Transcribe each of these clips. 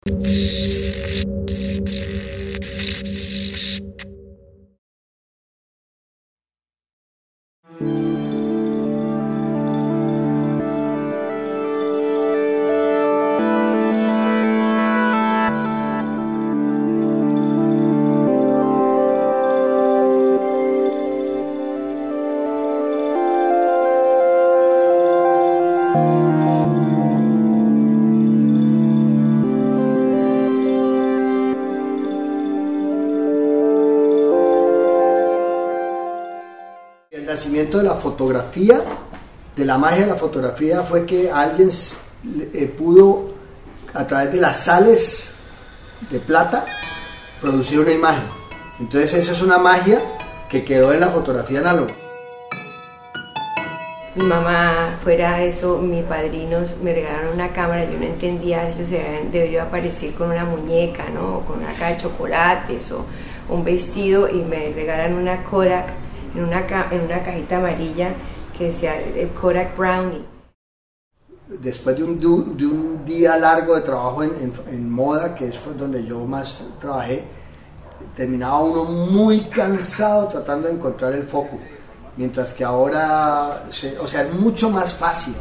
El nacimiento de la fotografía, de la magia de la fotografía, fue que alguien pudo, a través de las sales de plata, producir una imagen. Entonces esa es una magia que quedó en la fotografía análoga. Mi mamá, fuera de eso, mis padrinos me regalaron una cámara, yo no entendía, ellos debería aparecer con una muñeca, ¿no? O con una caja de chocolates o un vestido, y me regalan una Kodak en una cajita amarilla que decía el Kodak Brownie. Después de un día largo de trabajo en moda, que es donde yo más trabajé, terminaba uno muy cansado tratando de encontrar el foco, mientras que ahora, es mucho más fácil.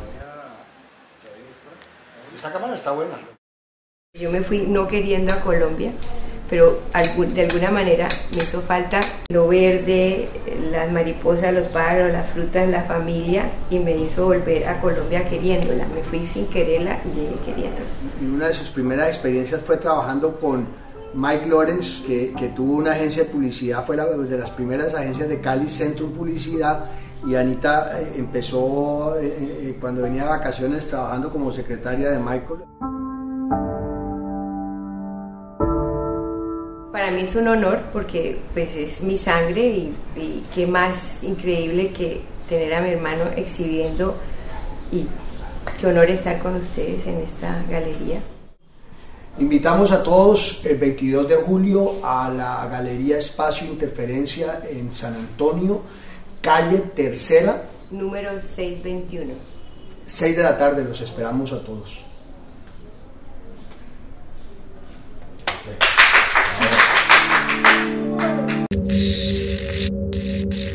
Esta cámara está buena. Yo me fui no queriendo a Colombia, pero de alguna manera me hizo falta lo verde, las mariposas, los pájaros, las frutas, la familia, y me hizo volver a Colombia queriéndola. Me fui sin quererla y llegué queriéndola. Y una de sus primeras experiencias fue trabajando con Mike Lawrence, que tuvo una agencia de publicidad, fue de las primeras agencias de Cali, Centrum Publicidad, y Anita empezó cuando venía de vacaciones trabajando como secretaria de Michael. Para mí es un honor porque pues es mi sangre y qué más increíble que tener a mi hermano exhibiendo, y qué honor estar con ustedes en esta galería. Invitamos a todos el 22 de julio a la Galería Espacio Interferencia en San Antonio, calle Tercera, número 621. 6 de la tarde, los esperamos a todos. Okay.